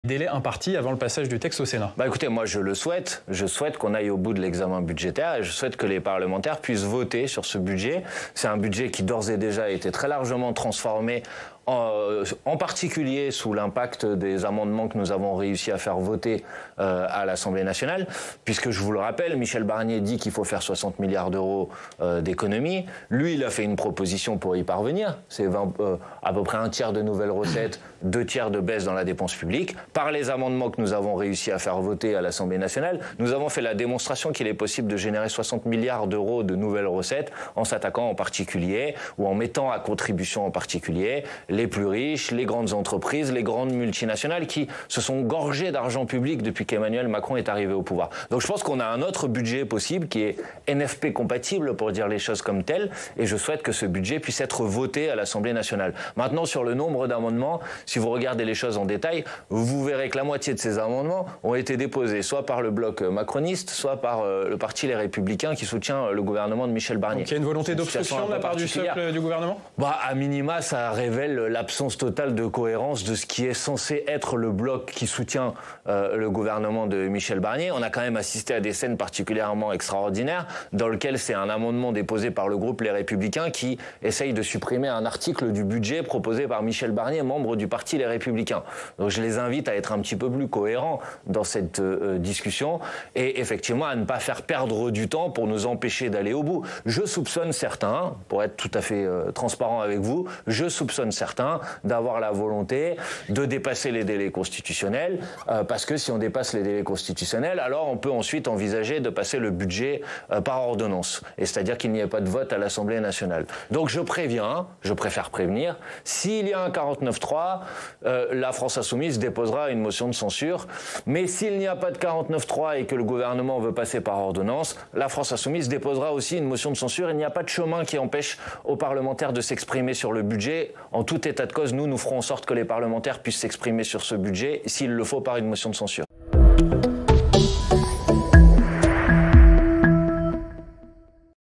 Délai imparti avant le passage du texte au Sénat. Bah écoutez, moi je le souhaite. Je souhaite qu'on aille au bout de l'examen budgétaire et je souhaite que les parlementaires puissent voter sur ce budget. C'est un budget qui d'ores et déjà a été très largement transformé, en particulier sous l'impact des amendements que nous avons réussi à faire voter à l'Assemblée nationale, puisque je vous le rappelle, Michel Barnier dit qu'il faut faire 60 milliards d'euros d'économies. Lui, il a fait une proposition pour y parvenir. C'est à peu près un tiers de nouvelles recettes, 2 tiers de baisse dans la dépense publique. Par les amendements que nous avons réussi à faire voter à l'Assemblée nationale, nous avons fait la démonstration qu'il est possible de générer 60 milliards d'euros de nouvelles recettes en s'attaquant en particulier ou en mettant à contribution en particulier les plus riches, les grandes entreprises, les grandes multinationales qui se sont gorgées d'argent public depuis qu'Emmanuel Macron est arrivé au pouvoir. Donc je pense qu'on a un autre budget possible qui est NFP compatible, pour dire les choses comme telles, et je souhaite que ce budget puisse être voté à l'Assemblée nationale. Maintenant, sur le nombre d'amendements, si vous regardez les choses en détail, vous verrez que la moitié de ces amendements ont été déposés soit par le bloc macroniste, soit par le parti Les Républicains qui soutient le gouvernement de Michel Barnier. Donc il y a une volonté d'obstruction de la part du socle du gouvernement ? À minima, ça révèle l'absence totale de cohérence de ce qui est censé être le bloc qui soutient le gouvernement de Michel Barnier. On a quand même assisté à des scènes particulièrement extraordinaires dans lesquelles c'est un amendement déposé par le groupe Les Républicains qui essaye de supprimer un article du budget proposé par Michel Barnier, membre du parti Les Républicains. Donc je les invite à être un petit peu plus cohérents dans cette discussion et effectivement à ne pas faire perdre du temps pour nous empêcher d'aller au bout. Je soupçonne certains, pour être tout à fait transparent avec vous, je soupçonne certains d'avoir la volonté de dépasser les délais constitutionnels, parce que si on dépasse les délais constitutionnels, alors on peut ensuite envisager de passer le budget par ordonnance, et c'est-à-dire qu'il n'y ait pas de vote à l'Assemblée nationale. Donc je préviens, je préfère prévenir, s'il y a un 49.3, la France Insoumise déposera une motion de censure, mais s'il n'y a pas de 49.3 et que le gouvernement veut passer par ordonnance, la France Insoumise déposera aussi une motion de censure. Il n'y a pas de chemin qui empêche aux parlementaires de s'exprimer sur le budget. En tout état de cause, nous ferons en sorte que les parlementaires puissent s'exprimer sur ce budget, s'il le faut, par une motion de censure.